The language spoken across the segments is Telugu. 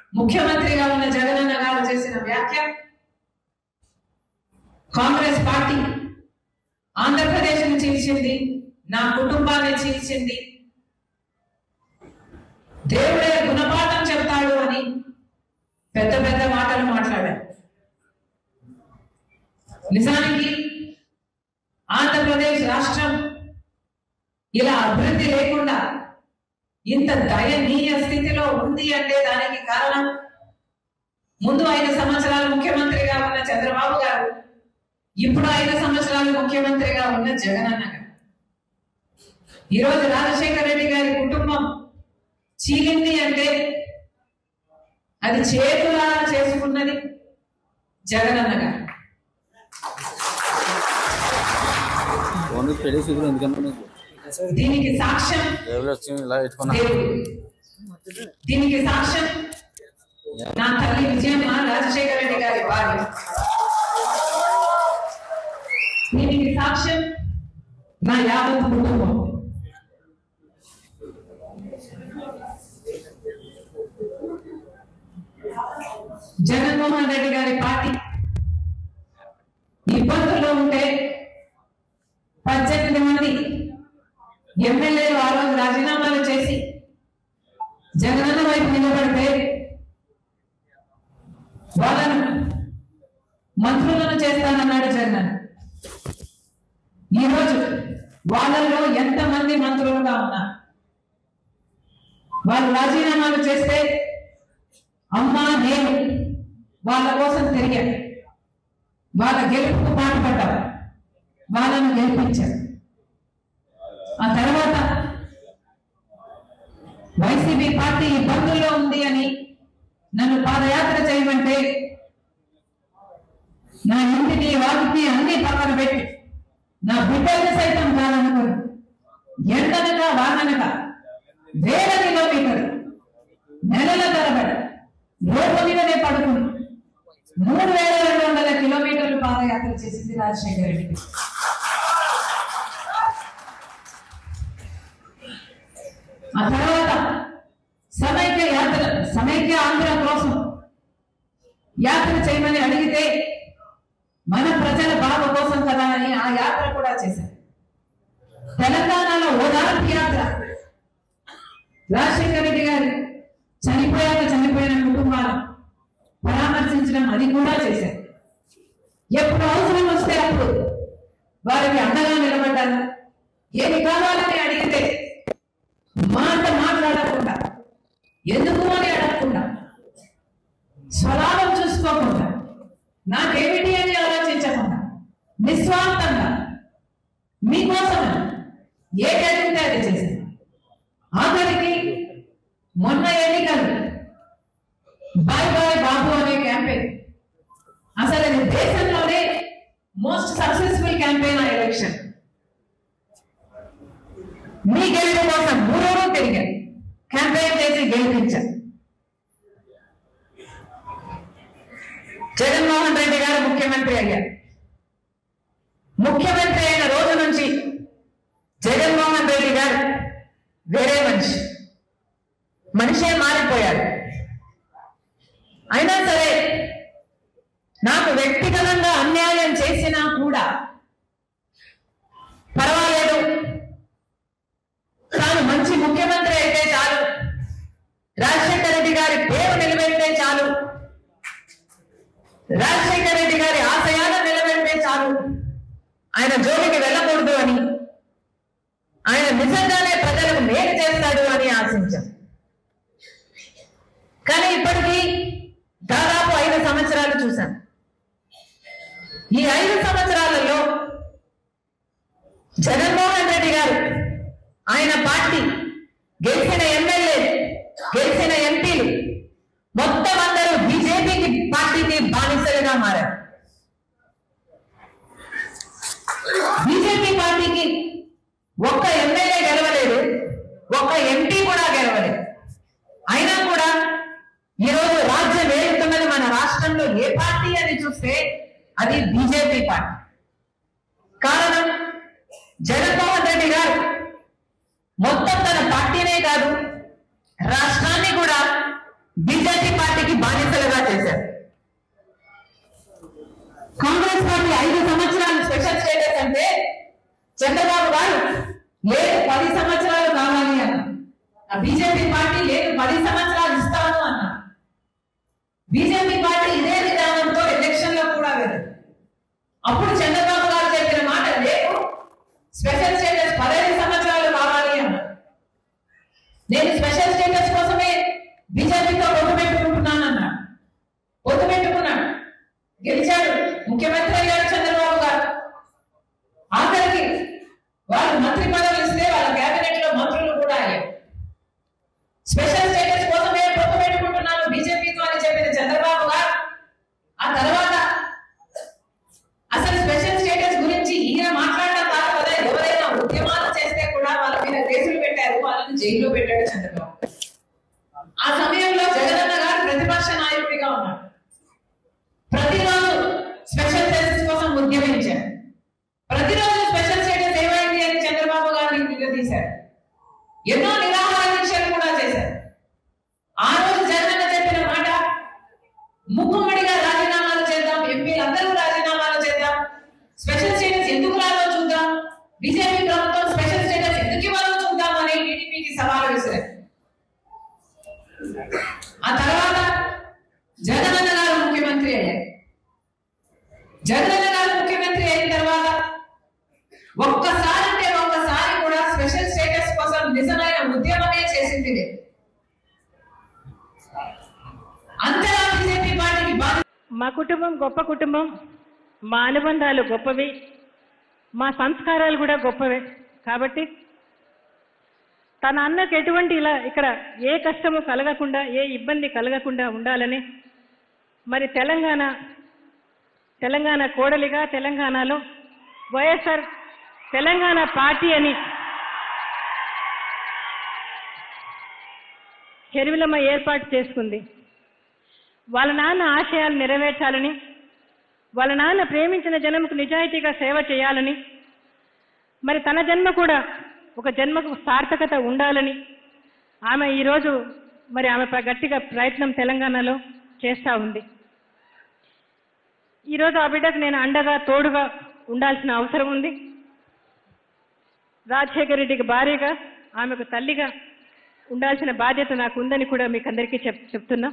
ముఖ్యమంత్రిగా ఉన్న జగనన్న గారు చేసిన వ్యాఖ్య కాంగ్రెస్ పార్టీ ఆంధ్రప్రదేశ్ని చీల్చింది, నా కుటుంబాన్ని చీల్చింది, దేవుడే గుణపాఠం చెప్తాడు అని పెద్ద పెద్ద మాటలు మాట్లాడారు. నిజానికి ఆంధ్రప్రదేశ్ రాష్ట్రం ఇలా అభివృద్ధి లేకుండా ఇంత దయనీయ స్థితిలో ఉంది అంటే దానికి కారణం ముందు 5 సంవత్సరాలు ముఖ్యమంత్రిగా ఉన్న చంద్రబాబు గారు, ఇప్పుడు 5 సంవత్సరాలు ముఖ్యమంత్రిగా ఉన్న జగనన్న గారు. ఈరోజు రాజశేఖర రెడ్డి గారి కుటుంబం చీలింది అంటే అది చేతులా చేసుకున్నది జగనన్న గారు. దీనికి సాక్ష్యం దీనికి సాక్ష్యం నా తల్లి విజయమ్మ, రాజశేఖర రెడ్డి గారి భార్య. దీనికి సాక్ష్యం నా యావత్ కుటుంబం. జగన్మోహన్ రెడ్డి గారి పార్టీ ఇబ్బందుల్లో ఉంటే 18 మంది ఎమ్మెల్యేలు ఆ రోజు రాజీనామాలు చేసి జగనన్న వైపు నిలబడితే వాళ్ళను మంత్రులను చేస్తానన్నాడు జగన్. ఈరోజు వాళ్ళలో ఎంతమంది మంత్రులుగా ఉన్నారు? వాళ్ళు రాజీనామాలు చేస్తే అమ్మా నేను వాళ్ళ కోసం తిరిగాను, వాళ్ళ గెలుపుకు పాటుపడ్డారు, వాళ్ళను గెలిపించారు. ఆ తర్వాత వైసీపీ పార్టీ ఇబ్బందుల్లో ఉంది అని నన్ను పాదయాత్ర చేయమంటే నా ఇంటిని వాటిని అన్ని పక్కన పెట్టి నా బిడ్డల్ని సైతం కాదనుకుని ఎండనక వాననక వేల కిలోమీటర్లు నెలల తరబడి రోడ్డు మీదనే పడుకుని 3200 కిలోమీటర్లు పాదయాత్ర చేసింది రాజశేఖర రెడ్డి. ఆ తర్వాత సమైక్య ఆంధ్ర కోసం యాత్ర చేయమని అడిగితే మన ప్రజల బాధ కోసం కదా అని ఆ యాత్ర కూడా చేశారు. తెలంగాణలో ఓదార్పు యాత్ర, రాజశేఖర రెడ్డి గారు చనిపోయిన కుటుంబాలు పరామర్శించడం, అది కూడా చేశారు. ఎప్పుడు అవసరం వస్తే అప్పుడు వారికి అండగా నిలబడ్డారు. ఏమి కావాలని అడిగితే మాట మాట్లాడకుండా, ఎందుకు అని అడగకుండా, స్వలాభం చూసుకోకుండా, నాకేమిటి అని ఆలోచించకుండా నిస్వార్థంగా మీకోసం ఏది అడిగితే అది చేశారు. ఆఖరికి మొన్న ఎన్నికలు బాయ్ బాయ్ బాబు అనే క్యాంపెయిన్, అసలు అది దేశంలోనే మోస్ట్ సక్సెస్ఫుల్ క్యాంపెయిన్ ఆ ఎలక్షన్. మీ గెలుపు కోసం ఊరూరు తిరిగారు, క్యాంపెయిన్ చేసి గెలిపించారు. జగన్మోహన్ రెడ్డి గారు ముఖ్యమంత్రి అయ్యారు. ముఖ్యమంత్రి అయిన రోజు నుంచి జగన్మోహన్ రెడ్డి గారు వేరే మనిషే మారిపోయారు. అయినా సరే నాకు వ్యక్తిగతంగా అన్యాయం చేసినా కూడా పర్వాలేదు, తాను మంచి ముఖ్యమంత్రి అయితే చాలు, రాజశేఖర రెడ్డి గారి పేరు నిలబెడితే చాలు, రాజశేఖర రెడ్డి గారి ఆశయాలను నిలబెడితే చాలు, ఆయన జోలికి వెళ్ళకూడదు అని, ఆయన నిజంగానే ప్రజలకు మేలు చేస్తాడు అని ఆశించాం. కానీ ఇప్పటికీ దాదాపు 5 సంవత్సరాలు చూశాం. ఈ 5 సంవత్సరాలలో జగన్మోహన్ రెడ్డి గారు, ఆయన పార్టీ గెలిచిన ఎమ్మెల్యేలు, గెలిచిన ఎంపీలు మొత్తం అందరూ బీజేపీకి పార్టీకి బానిసలుగా మారారు. బీజేపీ పార్టీకి ఒక్క ఎమ్మెల్యే గెలవలేదు, ఒక్క ఎంపీ కూడా గెలవలేదు. అయినా కూడా ఈరోజు రాజ్యం ఏలుతున్నది మన రాష్ట్రంలో ఏ పార్టీ అని చూస్తే అది బీజేపీ పార్టీ. కారణం జగన్మోహన్ రెడ్డి గారు మొత్తం తన పార్టీనే కాదు, రాష్ట్రాన్ని కూడా బీజేపీ పార్టీకి బానిసలుగా చేశారు. కాంగ్రెస్ పార్టీ 5 సంవత్సరాలు స్పెషల్ స్టేటస్ అంటే చంద్రబాబు గారు లేదు 10 సంవత్సరాలు కావాలి అన్న. ఆ బీజేపీ పార్టీ లేదు 10 సంవత్సరాలు ఇస్తాను అన్న. బీజేపీ పార్టీ ఇదే విధానంతో ఎలక్షన్ లో కూడా వెళ్ళదు. అప్పుడు చంద్రబాబు గారు చెప్పిన మాట లేదు స్పెషల్ స్టేటస్ 15 సంవత్సరాలు కావాలి అన్న. నేను స్పెషల్ స్టేటస్ కోసమే బీజేపీతో పొత్తు పెట్టుకుంటున్నానన్నా. పొత్తు పెట్టుకున్నాడు, గెలిచాడు, ముఖ్యమంత్రి అయ్యాడు చంద్రబాబు గారు. ఆఖరికి వాళ్ళు మంత్రి పదవులు ఇస్తే వాళ్ళ కేబినెట్ లో మంత్రులు కూడా అయ్యారు. స్పెషల్ స్టేటస్ కోసమే పొత్తు పెట్టుకుంటున్నాను బీజేపీతో అని చెప్పిన చంద్రబాబు గారు ఆ తర్వాత అసలు స్పెషల్ స్టేటస్ గురించి ఈయన మాట్లాడడం కాదు కదా, ఎవరైనా ఉద్యమాలు చేస్తే కూడా వాళ్ళ మీద కేసులు పెట్టారు, వాళ్ళని జైల్లో పెట్టాడు చంద్రబాబు. ఆ సమయంలో జగనన్న గారు ప్రతిపక్ష నాయకుడిగా ఉన్నాడు. ప్రతిరోజు స్పెషల్ స్టేటస్ కోసం ఉద్యమించారు. ప్రతిరోజు స్పెషల్ స్టేటస్ ఏమైంది అని చంద్రబాబు గారిని నిలదీశారు. ఎన్నో నిరాహార దీక్షలు కూడా చేశారు. ఆ రోజు జగనన్న చెప్పిన మాట ముక్కుమ్మడిగా రాజీనామాలు చేద్దాం, ఎంపీలందరూ రాజీనామాలు చేద్దాం, స్పెషల్ స్టేటస్ ఎందుకు రాదో చూద్దాం, బీజేపీ ప్రభుత్వం స్పెషల్ స్టేటస్ ఎందుకు ఇవ్వాలో చూద్దాం అని టీడీపీకి సవాలు విసిరారు. ఆ తర్వాత జగనన్న గారు ముఖ్యమంత్రి అయ్యారు. జగనన్న గారు ముఖ్యమంత్రి అయిన తర్వాత ఒక్కసారి కూడా స్పెషల్ స్టేటస్ కోసం నిజమైన ఉద్యమమే చేసింది లేదు. అంతలా బీజేపీ పార్టీకి మా కుటుంబం గొప్ప కుటుంబం, మా అనుబంధాలు గొప్పవి, మా సంస్కారాలు కూడా గొప్పవే. కాబట్టి తన అన్నకు ఎటువంటి ఇలా ఇక్కడ ఏ కష్టము కలగకుండా, ఏ ఇబ్బంది కలగకుండా ఉండాలని మరి తెలంగాణ కోడలిగా తెలంగాణలో వైఎస్ఆర్ తెలంగాణ పార్టీ అని షర్మిలమ్మ ఏర్పాటు చేసుకుంది. వాళ్ళ నాన్న ఆశయాలు నెరవేర్చాలని, వాళ్ళ నాన్న ప్రేమించిన జన్మకు నిజాయితీగా సేవ చేయాలని, మరి తన జన్మ కూడా ఒక జన్మకు సార్థకత ఉండాలని ఆమె ఈరోజు మరి ఆమె గట్టిగా ప్రయత్నం తెలంగాణలో చేస్తూ ఉంది. ఈరోజు ఆ బిడ్డకు నేను అండగా తోడుగా ఉండాల్సిన అవసరం ఉంది. రాజశేఖర రెడ్డికి భార్యగా, ఆమెకు తల్లిగా ఉండాల్సిన బాధ్యత నాకు ఉందని కూడా మీకు అందరికీ చెప్తున్నా.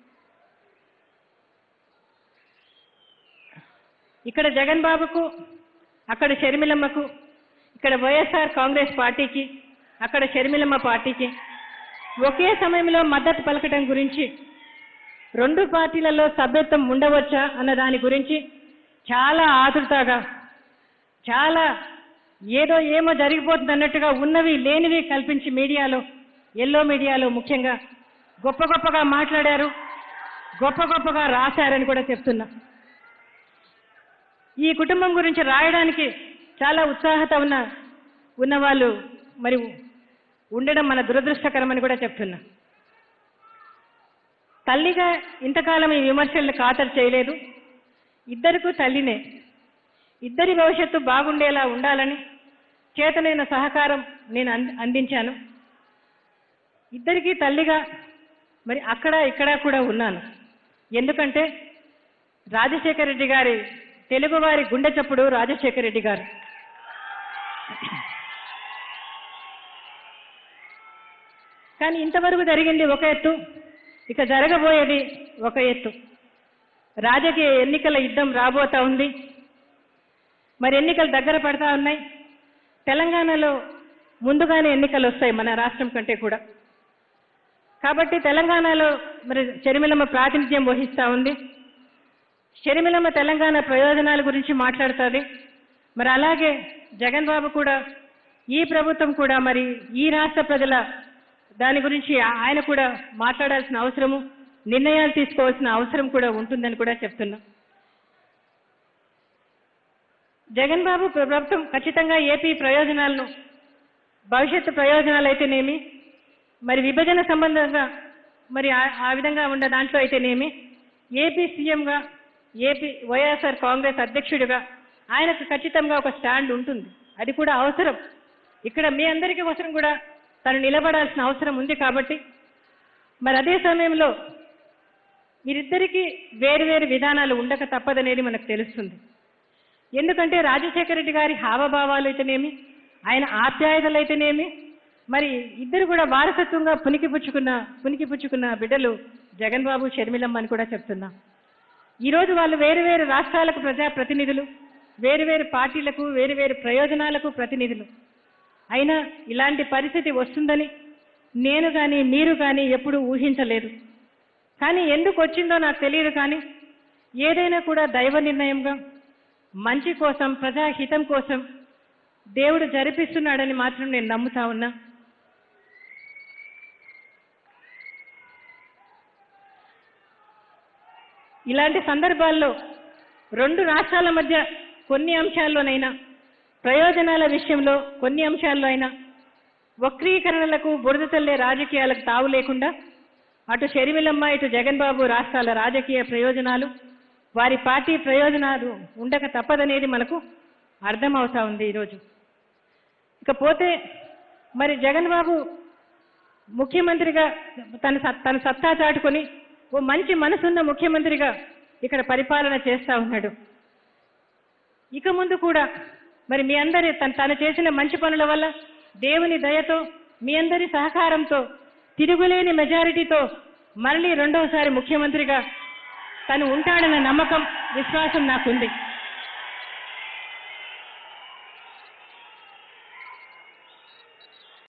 ఇక్కడ జగన్ బాబుకు, అక్కడ షర్మిలమ్మకు, ఇక్కడ వైఎస్ఆర్ కాంగ్రెస్ పార్టీకి, అక్కడ షర్మిలమ్మ పార్టీకి ఒకే సమయంలో మద్దతు పలకటం గురించి, 2 పార్టీలలో సభ్యత్వం ఉండవచ్చా అన్న దాని గురించి చాలా ఆతృతగా, చాలా ఏమో జరిగిపోతుంది అన్నట్టుగా ఉన్నవి లేనివి కల్పించి మీడియాలో, ఎల్లో మీడియాలో ముఖ్యంగా గొప్పగా మాట్లాడారు, గొప్పగా రాశారని కూడా చెప్తున్నా. ఈ కుటుంబం గురించి రాయడానికి చాలా ఉత్సాహత ఉన్న వాళ్ళు మరి ఉండడం మన దురదృష్టకరమని కూడా చెప్తున్నా. తల్లిగా ఇంతకాలం ఈ విమర్శలను ఖాతరు చేయలేదు. ఇద్దరికూ తల్లినే. ఇద్దరి భవిష్యత్తు బాగుండేలా ఉండాలని చేతనైన సహకారం నేను అందించాను. ఇద్దరికీ తల్లిగా మరి అక్కడ ఇక్కడ కూడా ఉన్నాను. ఎందుకంటే రాజశేఖర రెడ్డి గారి, తెలుగువారి గుండె చప్పుడు రాజశేఖర రెడ్డి గారు. కానీ ఇంతవరకు జరిగింది ఒక ఎత్తు, ఇక జరగబోయేది ఒక ఎత్తు. రాజకీయ ఎన్నికల యుద్ధం రాబోతా ఉంది. మరి ఎన్నికలు దగ్గర పడతా ఉన్నాయి. తెలంగాణలో ముందుగానే ఎన్నికలు వస్తాయి మన రాష్ట్రం కంటే కూడా. కాబట్టి తెలంగాణలో మరి షర్మిలమ్మ ప్రాతినిధ్యం వహిస్తూ ఉంది. షర్మిలమ్మ తెలంగాణ ప్రయోజనాల గురించి మాట్లాడుతుంది. మరి అలాగే జగన్ బాబు కూడా, ఈ ప్రభుత్వం కూడా మరి ఈ రాష్ట్ర ప్రజల దాని గురించి ఆయన కూడా మాట్లాడాల్సిన అవసరము, నిర్ణయాలు తీసుకోవాల్సిన అవసరం కూడా ఉంటుందని కూడా చెప్తున్నా. జగన్ బాబు ప్రభుత్వం ఖచ్చితంగా ఏపీ ప్రయోజనాలను, భవిష్యత్తు ప్రయోజనాలు అయితేనేమి, మరి విభజన సంబంధంగా మరి ఆ విధంగా ఉన్న దాంట్లో అయితేనేమి, ఏపీ సీఎంగా, ఏపీ వైఎస్ఆర్ కాంగ్రెస్ అధ్యక్షుడిగా ఆయనకు ఖచ్చితంగా ఒక స్టాండ్ ఉంటుంది. అది కూడా అవసరం. ఇక్కడ మీ అందరికీ అవసరం కూడా తను నిలబడాల్సిన అవసరం ఉంది. కాబట్టి మరి అదే సమయంలో వీరిద్దరికీ వేరు విధానాలు ఉండక తప్పదనేది మనకు తెలుస్తుంది. ఎందుకంటే రాజశేఖర రెడ్డి గారి హావభావాలు అయితేనేమి, ఆయన ఆప్యాయతలు అయితేనేమి, మరి ఇద్దరు కూడా వారసత్వంగా పుణికిపుచ్చుకున్న బిడ్డలు జగన్ బాబు, షర్మిలమ్మ అని కూడా చెప్తున్నా. ఈరోజు వాళ్ళు వేరు రాష్ట్రాలకు ప్రజాప్రతినిధులు, వేరు పార్టీలకు, వేరు ప్రయోజనాలకు ప్రతినిధులు. అయినా ఇలాంటి పరిస్థితి వస్తుందని నేను కానీ మీరు కానీ ఎప్పుడూ ఊహించలేదు. కానీ ఎందుకు వచ్చిందో నాకు తెలియదు. కానీ ఏదైనా కూడా దైవ నిర్ణయంగా మంచి కోసం, ప్రజాహితం కోసం దేవుడు జరిపిస్తున్నాడని మాత్రం నేను నమ్ముతా ఉన్నా. ఇలాంటి సందర్భాల్లో రెండు రాష్ట్రాల మధ్య కొన్ని అంశాల్లోనైనా, ప్రయోజనాల విషయంలో కొన్ని అంశాల్లో అయినా వక్రీకరణలకు, బురద చల్లే రాజకీయాలకు తావు లేకుండా అటు షర్మిలమ్మ, ఇటు జగన్ బాబు రాష్ట్రాల రాజకీయ ప్రయోజనాలు, వారి పార్టీ ప్రయోజనాలు ఉండక తప్పదనేది మనకు అర్థమవుతా ఉంది ఈరోజు. ఇకపోతే మరి జగన్ బాబు ముఖ్యమంత్రిగా తన సత్తా చాటుకొని ఓ మంచి మనసున్న ముఖ్యమంత్రిగా ఇక్కడ పరిపాలన చేస్తా ఉన్నాడు. ఇక ముందు కూడా మరి మీ అందరి తను చేసిన మంచి పనుల వల్ల, దేవుని దయతో, మీ అందరి సహకారంతో, తిరుగులేని మెజారిటీతో మళ్ళీ రెండవసారి ముఖ్యమంత్రిగా తను ఉంటాడన్న నమ్మకం, విశ్వాసం నాకుంది.